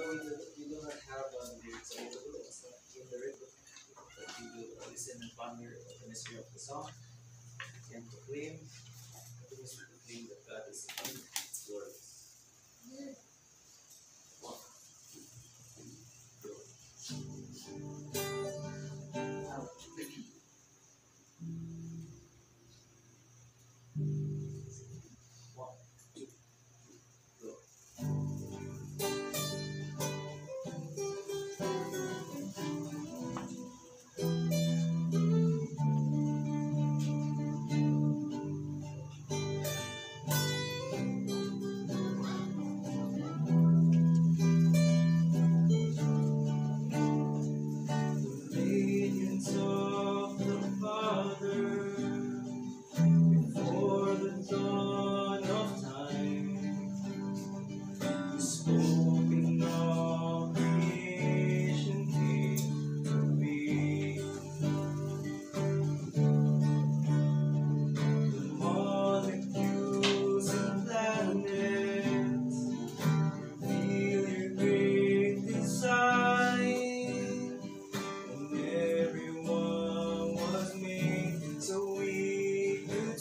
we do not have lyrics available. It's not in the rhythm. But we will listen and ponder the mystery of the song and proclaim, continuously proclaim that God is indeed glorious. One, two, out. One, two, go. Radiance of the Father before the dawn of time, the spoken of creation came to be. The molecules and planets reveal your great design. And everyone was made so we could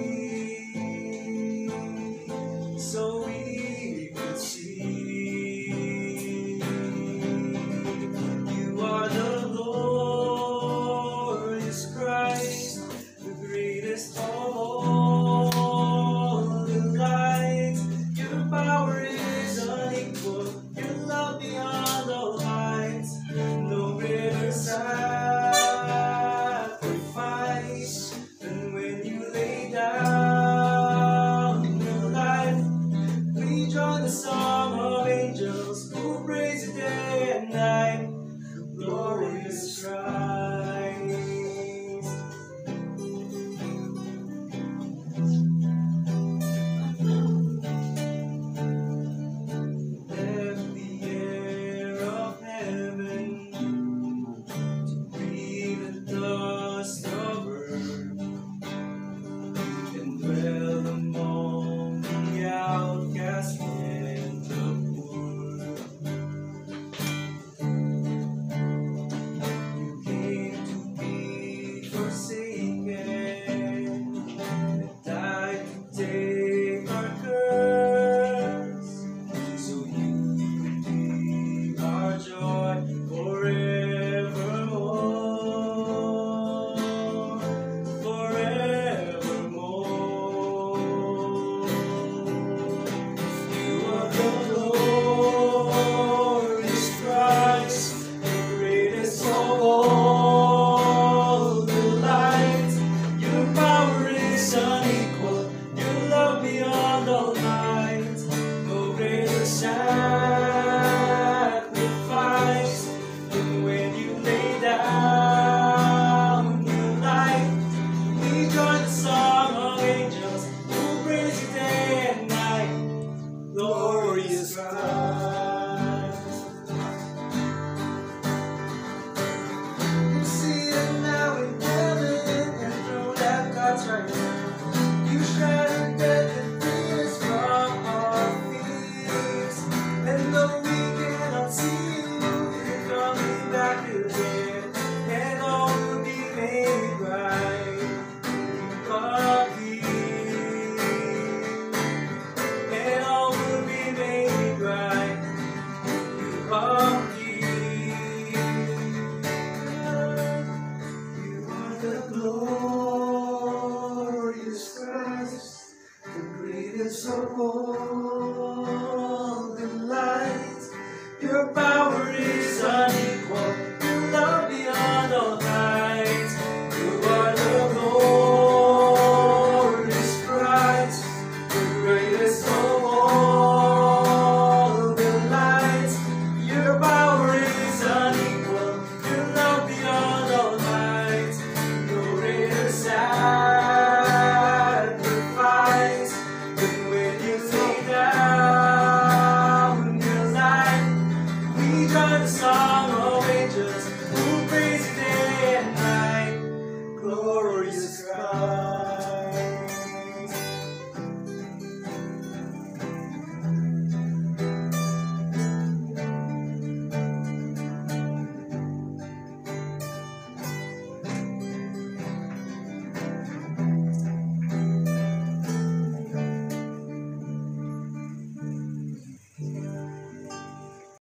see, so we could see. You are the glorious Christ, the greatest of all the lights. Your power is unequal, your love beyond all heights. No greater sacrifice than when you lay down your life. We join the song of angels.